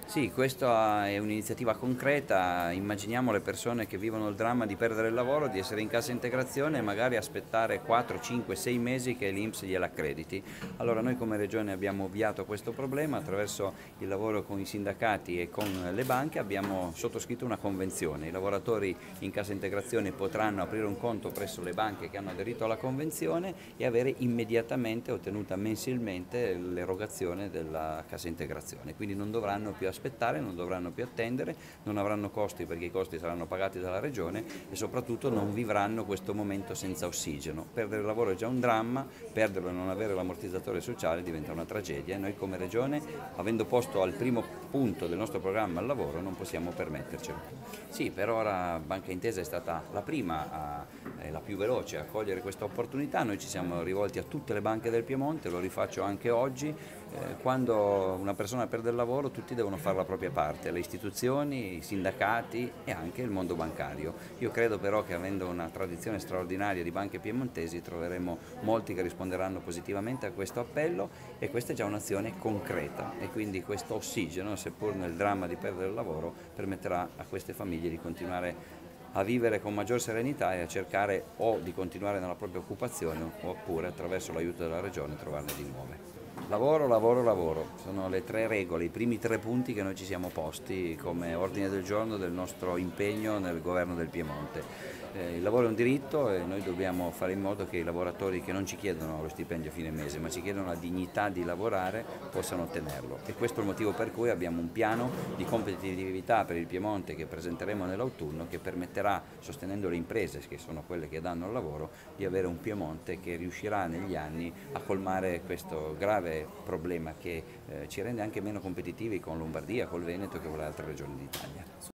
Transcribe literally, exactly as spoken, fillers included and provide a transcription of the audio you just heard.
Sì, questa è un'iniziativa concreta, immaginiamo le persone che vivono il dramma di perdere il lavoro, di essere in cassa integrazione e magari aspettare quattro, cinque, sei mesi che l'I N P S gliela accrediti. Allora noi come Regione abbiamo ovviato questo problema attraverso il lavoro con i sindacati e con le banche, abbiamo sottoscritto una convenzione. I lavoratori in cassa integrazione potranno aprire un conto presso le banche che hanno aderito alla convenzione e avere immediatamente, ottenuta mensilmente, l'erogazione della cassa integrazione, quindi non dovranno più aspettare aspettare, non dovranno più attendere, non avranno costi perché i costi saranno pagati dalla Regione e soprattutto non vivranno questo momento senza ossigeno. Perdere il lavoro è già un dramma, perderlo e non avere l'ammortizzatore sociale diventa una tragedia e noi come Regione, avendo posto al primo punto del nostro programma il lavoro, non possiamo permettercelo. Sì, per ora Banca Intesa è stata la prima, a, eh, la più veloce a cogliere questa opportunità, noi ci siamo rivolti a tutte le banche del Piemonte, lo rifaccio anche oggi, eh, quando una persona perde il lavoro tutti devono fare la propria parte, le istituzioni, i sindacati e anche il mondo bancario. Io credo però che avendo una tradizione straordinaria di banche piemontesi troveremo molti che risponderanno positivamente a questo appello e questa è già un'azione concreta e quindi questo ossigeno, seppur nel dramma di perdere il lavoro, permetterà a queste famiglie di continuare a vivere con maggior serenità e a cercare o di continuare nella propria occupazione oppure attraverso l'aiuto della Regione trovarne di nuove. Lavoro, lavoro, lavoro, sono le tre regole, i primi tre punti che noi ci siamo posti come ordine del giorno del nostro impegno nel governo del Piemonte. Eh, il lavoro è un diritto e noi dobbiamo fare in modo che i lavoratori che non ci chiedono lo stipendio a fine mese ma ci chiedono la dignità di lavorare possano ottenerlo e questo è il motivo per cui abbiamo un piano di competitività per il Piemonte che presenteremo nell'autunno che permetterà, sostenendo le imprese che sono quelle che danno il lavoro, di avere un Piemonte che riuscirà negli anni a colmare questo grave problema che eh, ci rende anche meno competitivi con Lombardia, col Veneto e con le altre regioni d'Italia.